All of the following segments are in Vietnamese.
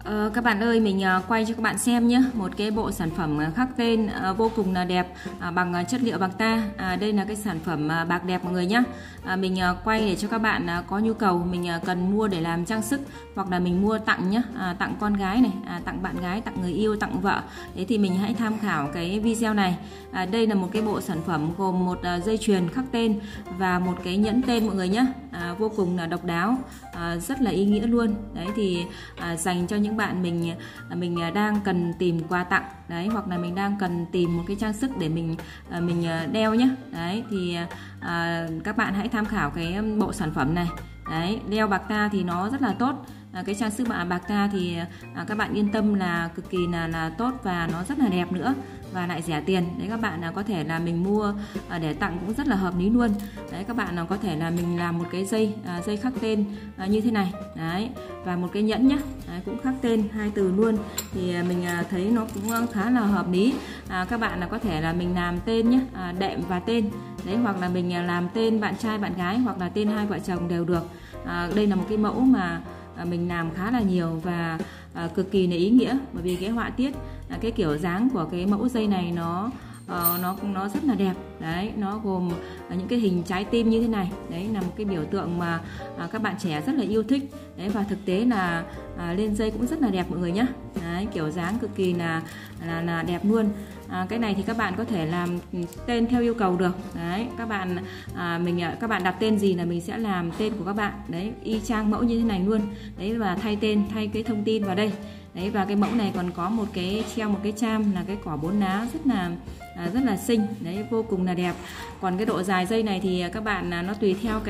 Các bạn ơi, mình quay cho các bạn xem nhé, một cái bộ sản phẩm khắc tên vô cùng là đẹp, bằng chất liệu bạc ta. Đây là cái sản phẩm bạc đẹp mọi người nhé. Mình quay để cho các bạn có nhu cầu mình cần mua để làm trang sức, hoặc là mình mua tặng nhé, tặng con gái này, tặng bạn gái, tặng người yêu, tặng vợ. Thế thì mình hãy tham khảo cái video này. Đây là một cái bộ sản phẩm gồm một dây chuyền khắc tên và một cái nhẫn tên mọi người nhé. Vô cùng là độc đáo, rất là ý nghĩa luôn. Đấy thì dành cho những bạn mình đang cần tìm quà tặng đấy, hoặc là mình đang cần tìm một cái trang sức để mình đeo nhé. Đấy thì các bạn hãy tham khảo cái bộ sản phẩm này. Đấy, đeo bạc ta thì nó rất là tốt. Cái trang sức bạc ta thì các bạn yên tâm là cực kỳ là tốt và nó rất là đẹp nữa, và lại rẻ tiền. Đấy, các bạn có thể là mình mua để tặng cũng rất là hợp lý luôn. Đấy, các bạn có thể là mình làm một cái dây khắc tên như thế này. Đấy, và một cái nhẫn nhá. Đấy, cũng khắc tên 2 từ luôn. Thì mình thấy nó cũng khá là hợp lý. Các bạn có thể là mình làm tên nhé, đệm và tên. Đấy, hoặc là mình làm tên bạn trai bạn gái, hoặc là tên hai vợ chồng đều được. Đây là một cái mẫu mà mình làm khá là nhiều và cực kỳ là ý nghĩa, bởi vì cái họa tiết, cái kiểu dáng của cái mẫu dây này nó rất là đẹp. Đấy, nó gồm những cái hình trái tim như thế này. Đấy là một cái biểu tượng mà các bạn trẻ rất là yêu thích. Đấy, và thực tế là lên dây cũng rất là đẹp mọi người nhé. Đấy, kiểu dáng cực kỳ là đẹp luôn. Cái này thì các bạn có thể làm tên theo yêu cầu được. Đấy, các bạn đặt tên gì là mình sẽ làm tên của các bạn. Đấy, y chang mẫu như thế này luôn. Đấy, và thay cái thông tin vào đây. Đấy, và cái mẫu này còn có treo một cái cham là cái cỏ 4 lá rất là xinh. Đấy, vô cùng là đẹp. Còn cái độ dài dây này thì các bạn nó tùy theo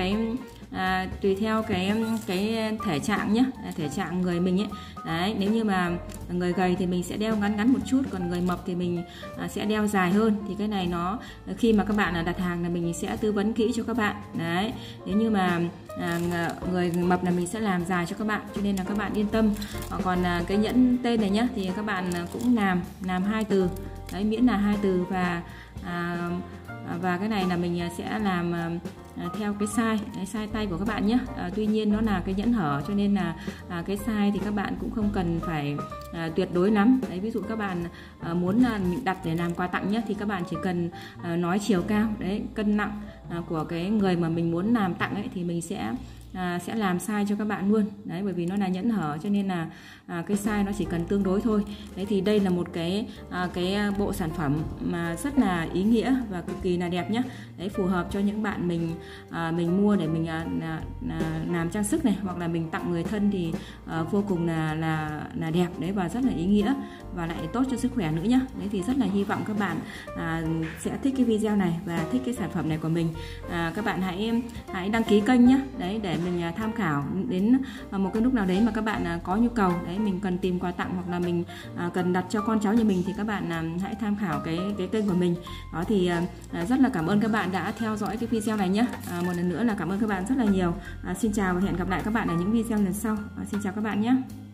cái thể trạng nhé, thể trạng người mình ấy. Đấy, nếu như mà người gầy thì mình sẽ đeo ngắn một chút, còn người mập thì mình sẽ đeo dài hơn. Thì cái này nó khi mà các bạn đặt hàng là mình sẽ tư vấn kỹ cho các bạn. Đấy, nếu như mà người mập là mình sẽ làm dài cho các bạn, cho nên là các bạn yên tâm. Còn cái nhẫn tên này nhá, thì các bạn cũng làm 2 từ. Đấy, miễn là 2 từ, và cái này là mình sẽ làm theo cái size tay của các bạn nhé. Tuy nhiên nó là cái nhẫn hở, cho nên là cái size thì các bạn cũng không cần phải tuyệt đối lắm. Đấy, ví dụ các bạn muốn đặt để làm quà tặng nhé, thì các bạn chỉ cần nói chiều cao, đấy, cân nặng của cái người mà mình muốn làm tặng ấy, thì mình sẽ làm size cho các bạn luôn. Đấy, bởi vì nó là nhẫn hở cho nên là cái size nó chỉ cần tương đối thôi. Đấy thì đây là một cái bộ sản phẩm mà rất là ý nghĩa và cực kỳ là đẹp nhé. Đấy, phù hợp cho những bạn mình mua để mình làm trang sức này, hoặc là mình tặng người thân thì vô cùng là đẹp. Đấy, và rất là ý nghĩa và lại tốt cho sức khỏe nữa nhé. Đấy thì rất là hy vọng các bạn sẽ thích cái video này và thích cái sản phẩm này của mình. Các bạn hãy đăng ký kênh nhé. Đấy, để mình tham khảo đến một cái lúc nào đấy mà các bạn có nhu cầu, đấy, mình cần tìm quà tặng hoặc là mình cần đặt cho con cháu nhà mình, thì các bạn hãy tham khảo cái kênh của mình. Đó thì rất là cảm ơn các bạn đã theo dõi cái video này nhé. Một lần nữa là cảm ơn các bạn rất là nhiều. Xin chào và hẹn gặp lại các bạn ở những video lần sau. Xin chào các bạn nhé.